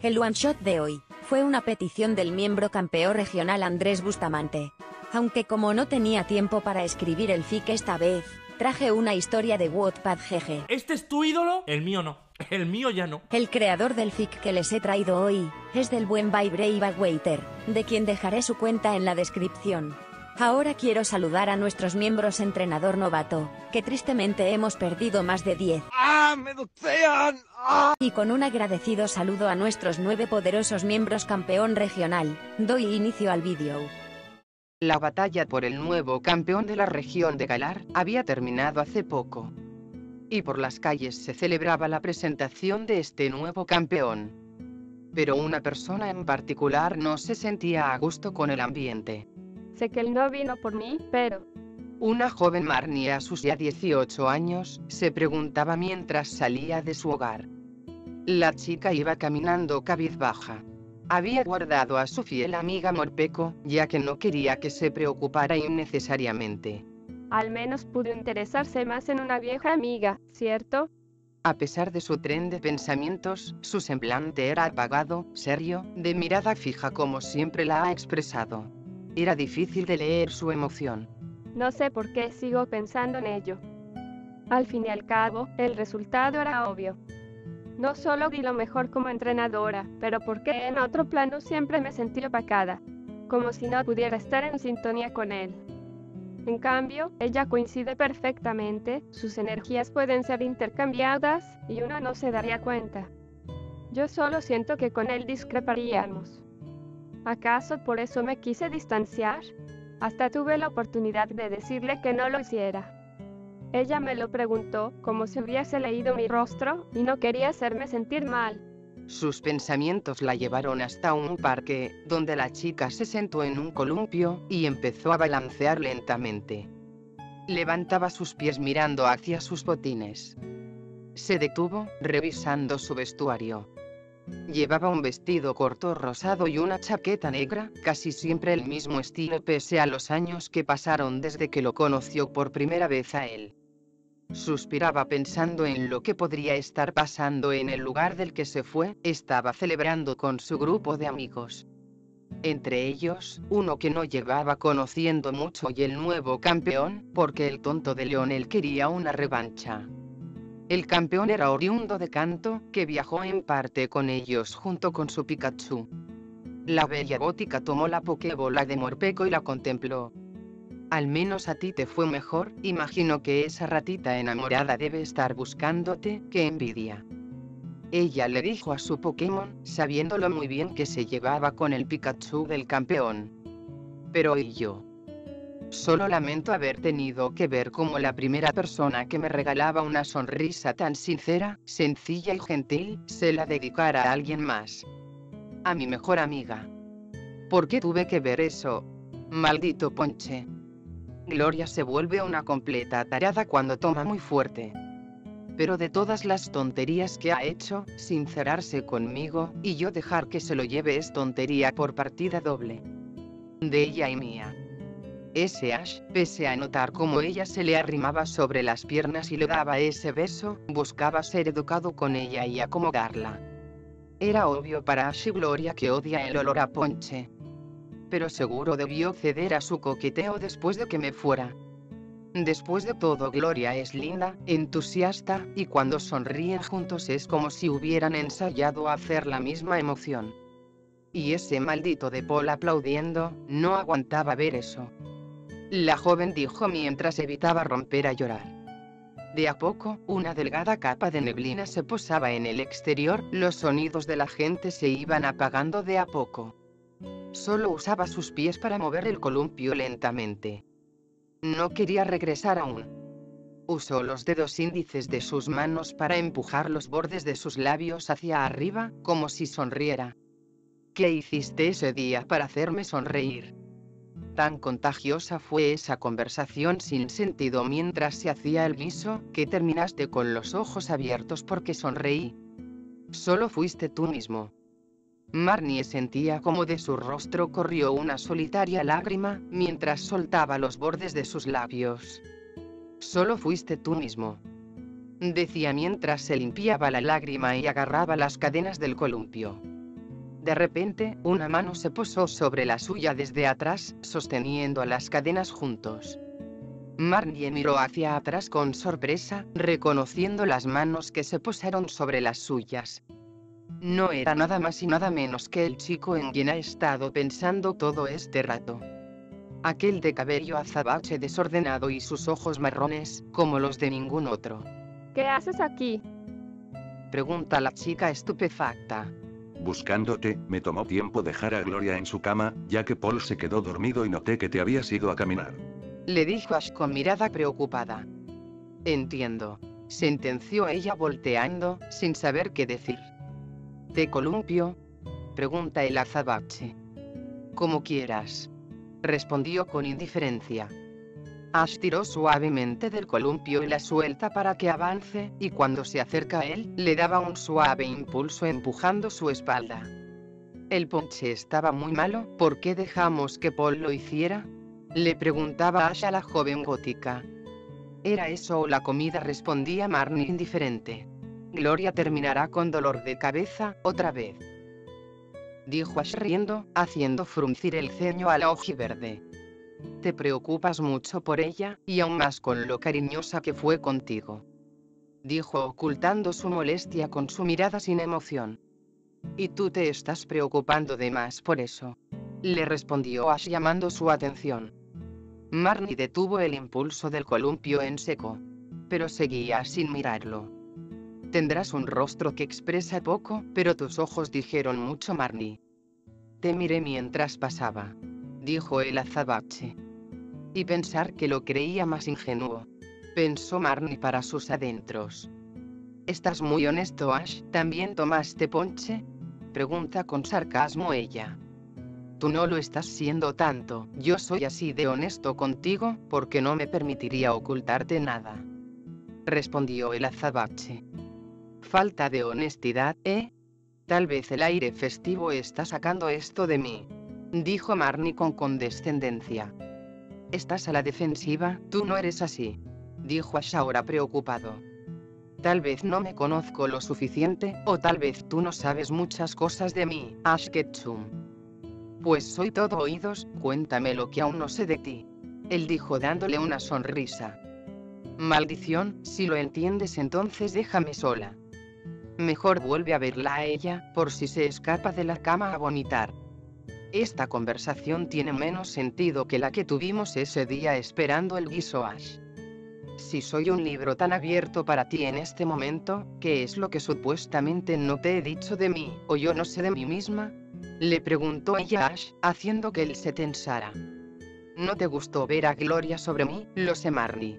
El one shot de hoy fue una petición del miembro campeón regional Andrés Bustamante. Aunque como no tenía tiempo para escribir el fic esta vez, traje una historia de Wattpad GG. ¿Este es tu ídolo? El mío no. El mío ya no. El creador del fic que les he traído hoy es del buen Brave Waiter, de quien dejaré su cuenta en la descripción. Ahora quiero saludar a nuestros miembros entrenador novato, que tristemente hemos perdido más de 10. ¡Ah, me docean! ¡Ah! Y con un agradecido saludo a nuestros 9 poderosos miembros campeón regional, doy inicio al vídeo. La batalla por el nuevo campeón de la región de Galar había terminado hace poco. Y por las calles se celebraba la presentación de este nuevo campeón. Pero una persona en particular no se sentía a gusto con el ambiente. Sé que él no vino por mí, pero... Una joven Marnie a sus ya 18 años, se preguntaba mientras salía de su hogar. La chica iba caminando cabizbaja. Había guardado a su fiel amiga Morpeko, ya que no quería que se preocupara innecesariamente. Al menos pudo interesarse más en una vieja amiga, ¿cierto? A pesar de su tren de pensamientos, su semblante era apagado, serio, de mirada fija como siempre la ha expresado. Era difícil de leer su emoción. No sé por qué sigo pensando en ello. Al fin y al cabo, el resultado era obvio. No solo di lo mejor como entrenadora, pero porque en otro plano siempre me sentí opacada, como si no pudiera estar en sintonía con él. En cambio, ella coincide perfectamente, sus energías pueden ser intercambiadas, y uno no se daría cuenta. Yo solo siento que con él discreparíamos. ¿Acaso por eso me quise distanciar? Hasta tuve la oportunidad de decirle que no lo hiciera. Ella me lo preguntó, como si hubiese leído mi rostro, y no quería hacerme sentir mal. Sus pensamientos la llevaron hasta un parque, donde la chica se sentó en un columpio, y empezó a balancear lentamente. Levantaba sus pies mirando hacia sus botines. Se detuvo, revisando su vestuario. Llevaba un vestido corto rosado y una chaqueta negra, casi siempre el mismo estilo pese a los años que pasaron desde que lo conoció por primera vez a él. Suspiraba pensando en lo que podría estar pasando en el lugar del que se fue. Estaba celebrando con su grupo de amigos. Entre ellos, uno que no llevaba conociendo mucho y el nuevo campeón, porque el tonto de Leonel quería una revancha. El campeón era oriundo de Kanto, que viajó en parte con ellos junto con su Pikachu. La bella gótica tomó la Pokébola de Morpeko y la contempló. Al menos a ti te fue mejor, imagino que esa ratita enamorada debe estar buscándote, qué envidia. Ella le dijo a su Pokémon, sabiéndolo muy bien que se llevaba con el Pikachu del campeón. Pero ¿y yo? Solo lamento haber tenido que ver como la primera persona que me regalaba una sonrisa tan sincera, sencilla y gentil, se la dedicara a alguien más. A mi mejor amiga. ¿Por qué tuve que ver eso? Maldito ponche. Gloria se vuelve una completa tarada cuando toma muy fuerte. Pero de todas las tonterías que ha hecho, sincerarse conmigo, y yo dejar que se lo lleve es tontería por partida doble. De ella y mía. Ese Ash, pese a notar cómo ella se le arrimaba sobre las piernas y le daba ese beso, buscaba ser educado con ella y acomodarla. Era obvio para Ash y Gloria que odia el olor a ponche. Pero seguro debió ceder a su coqueteo después de que me fuera. Después de todo, Gloria es linda, entusiasta, y cuando sonríen juntos es como si hubieran ensayado hacer la misma emoción. Y ese maldito de Paul aplaudiendo, no aguantaba ver eso. La joven dijo mientras evitaba romper a llorar. De a poco, una delgada capa de neblina se posaba en el exterior, los sonidos de la gente se iban apagando de a poco. Solo usaba sus pies para mover el columpio lentamente. No quería regresar aún. Usó los dedos índices de sus manos para empujar los bordes de sus labios hacia arriba, como si sonriera. ¿Qué hiciste ese día para hacerme sonreír? Tan contagiosa fue esa conversación sin sentido mientras se hacía el guiso, que terminaste con los ojos abiertos porque sonreí. Solo fuiste tú mismo. Marnie sentía como de su rostro corrió una solitaria lágrima, mientras soltaba los bordes de sus labios. Solo fuiste tú mismo. Decía mientras se limpiaba la lágrima y agarraba las cadenas del columpio. De repente, una mano se posó sobre la suya desde atrás, sosteniendo las cadenas juntos. Marnie miró hacia atrás con sorpresa, reconociendo las manos que se posaron sobre las suyas. No era nada más y nada menos que el chico en quien ha estado pensando todo este rato. Aquel de cabello azabache desordenado y sus ojos marrones, como los de ningún otro. ¿Qué haces aquí? Pregunta la chica estupefacta. Buscándote, me tomó tiempo dejar a Gloria en su cama, ya que Paul se quedó dormido y noté que te habías ido a caminar. Le dijo Ash con mirada preocupada. Entiendo, sentenció ella volteando, sin saber qué decir. ¿Te columpio? Pregunta el azabache. Como quieras, respondió con indiferencia. Ash tiró suavemente del columpio y la suelta para que avance, y cuando se acerca a él, le daba un suave impulso empujando su espalda. El ponche estaba muy malo, ¿por qué dejamos que Paul lo hiciera? Le preguntaba Ash a la joven gótica. ¿Era eso o la comida?, respondía Marnie indiferente. Gloria terminará con dolor de cabeza, otra vez, dijo Ash riendo, haciendo fruncir el ceño a la ojiverde. Te preocupas mucho por ella, y aún más con lo cariñosa que fue contigo, dijo ocultando su molestia con su mirada sin emoción. Y tú te estás preocupando de más por eso, le respondió Ash llamando su atención. Marnie detuvo el impulso del columpio en seco, pero seguía sin mirarlo. Tendrás un rostro que expresa poco, pero tus ojos dijeron mucho, Marnie. Te miré mientras pasaba, dijo el azabache. Y pensar que lo creía más ingenuo, pensó Marnie para sus adentros. ¿Estás muy honesto, Ash? ¿También tomaste ponche?, pregunta con sarcasmo ella. Tú no lo estás siendo tanto, yo soy así de honesto contigo, porque no me permitiría ocultarte nada, respondió el azabache. Falta de honestidad, ¿eh? Tal vez el aire festivo está sacando esto de mí, dijo Marnie con condescendencia. ¿Estás a la defensiva? Tú no eres así, dijo Ash ahora preocupado. Tal vez no me conozco lo suficiente, o tal vez tú no sabes muchas cosas de mí, Ash Ketchum. Pues soy todo oídos, cuéntame lo que aún no sé de ti, él dijo dándole una sonrisa. Maldición, si lo entiendes entonces déjame sola. Mejor vuelve a verla a ella, por si se escapa de la cama a vomitar. Esta conversación tiene menos sentido que la que tuvimos ese día esperando el guiso, Ash. Si soy un libro tan abierto para ti en este momento, ¿qué es lo que supuestamente no te he dicho de mí, o yo no sé de mí misma?, le preguntó ella a Ash, haciendo que él se tensara. ¿No te gustó ver a Gloria sobre mí? Lo sé, Marnie.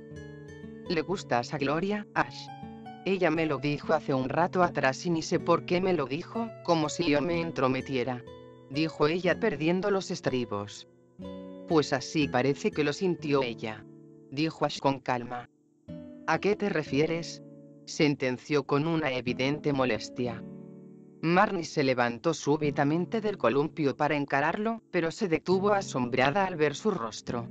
¿Le gustas a Gloria, Ash? Ella me lo dijo hace un rato atrás y ni sé por qué me lo dijo, como si yo me entrometiera, dijo ella perdiendo los estribos. Pues así parece que lo sintió ella, dijo Ash con calma. ¿A qué te refieres?, sentenció con una evidente molestia. Marnie se levantó súbitamente del columpio para encararlo, pero se detuvo asombrada al ver su rostro.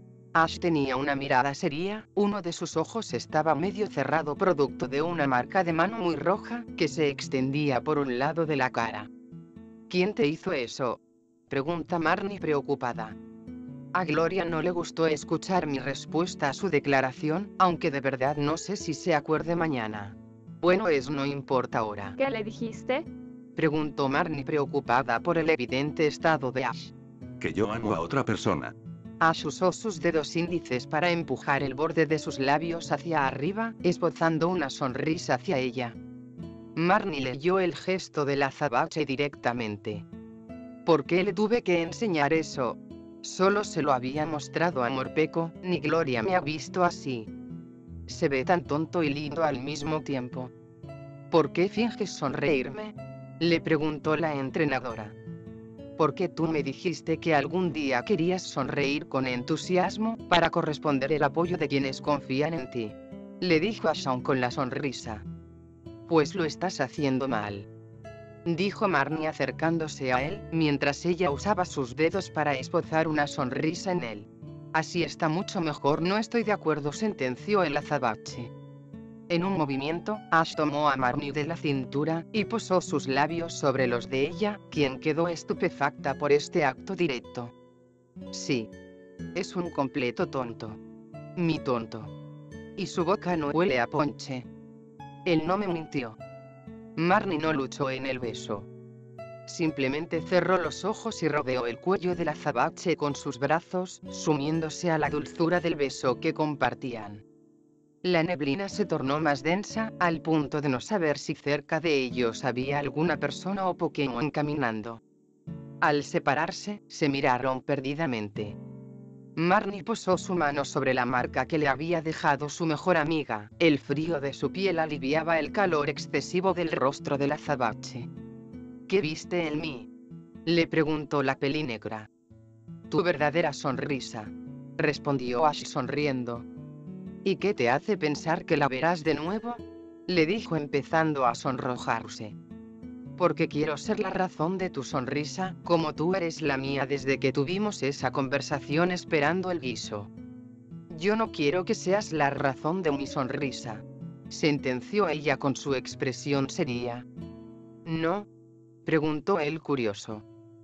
Ash tenía una mirada seria, uno de sus ojos estaba medio cerrado producto de una marca de mano muy roja, que se extendía por un lado de la cara. ¿Quién te hizo eso?, pregunta Marnie preocupada. A Gloria no le gustó escuchar mi respuesta a su declaración, aunque de verdad no sé si se acuerde mañana. Bueno, no importa ahora. ¿Qué le dijiste?, preguntó Marnie preocupada por el evidente estado de Ash. Que yo amo a otra persona. Ash usó sus dedos índices para empujar el borde de sus labios hacia arriba, esbozando una sonrisa hacia ella. Marnie leyó el gesto del azabache directamente. ¿Por qué le tuve que enseñar eso? Solo se lo había mostrado a Morpeko, ni Gloria me ha visto así. Se ve tan tonto y lindo al mismo tiempo. ¿Por qué finges sonreírme?, le preguntó la entrenadora. Porque tú me dijiste que algún día querías sonreír con entusiasmo, para corresponder el apoyo de quienes confían en ti, le dijo a Shaun con la sonrisa. Pues lo estás haciendo mal, dijo Marnie acercándose a él, mientras ella usaba sus dedos para esbozar una sonrisa en él. Así está mucho mejor. No estoy de acuerdo, sentenció el azabache. En un movimiento, Ash tomó a Marnie de la cintura y posó sus labios sobre los de ella, quien quedó estupefacta por este acto directo. Sí. Es un completo tonto. Mi tonto. Y su boca no huele a ponche. Él no me mintió. Marnie no luchó en el beso. Simplemente cerró los ojos y rodeó el cuello del azabache con sus brazos, sumiéndose a la dulzura del beso que compartían. La neblina se tornó más densa, al punto de no saber si cerca de ellos había alguna persona o Pokémon caminando. Al separarse, se miraron perdidamente. Marnie posó su mano sobre la marca que le había dejado su mejor amiga. El frío de su piel aliviaba el calor excesivo del rostro del azabache. ¿Qué viste en mí?, le preguntó la pelinegra. Tu verdadera sonrisa, respondió Ash sonriendo. ¿Y qué te hace pensar que la verás de nuevo?, le dijo empezando a sonrojarse. Porque quiero ser la razón de tu sonrisa, como tú eres la mía desde que tuvimos esa conversación esperando el guiso. Yo no quiero que seas la razón de mi sonrisa, sentenció ella con su expresión seria. ¿No?, preguntó él curioso.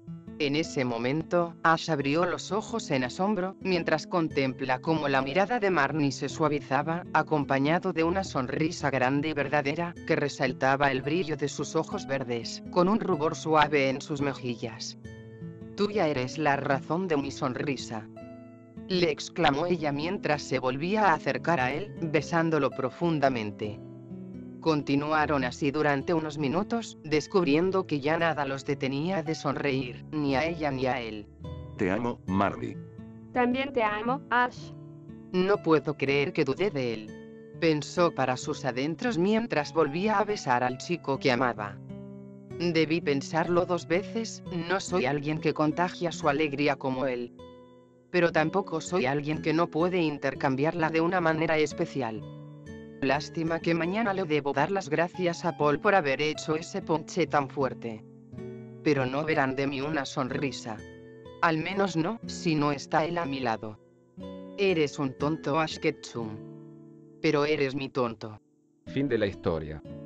En ese momento, Ash abrió los ojos en asombro, mientras contempla cómo la mirada de Marnie se suavizaba, acompañado de una sonrisa grande y verdadera, que resaltaba el brillo de sus ojos verdes, con un rubor suave en sus mejillas. Tú ya eres la razón de mi sonrisa, le exclamó ella mientras se volvía a acercar a él, besándolo profundamente. Continuaron así durante unos minutos, descubriendo que ya nada los detenía de sonreír, ni a ella ni a él. Te amo, Marnie. También te amo, Ash. No puedo creer que dudé de él, pensó para sus adentros mientras volvía a besar al chico que amaba. Debí pensarlo 2 veces, no soy alguien que contagia su alegría como él. Pero tampoco soy alguien que no puede intercambiarla de una manera especial. Lástima que mañana le debo dar las gracias a Paul por haber hecho ese ponche tan fuerte. Pero no verán de mí una sonrisa. Al menos no, si no está él a mi lado. Eres un tonto, Ash Ketchum. Pero eres mi tonto. Fin de la historia.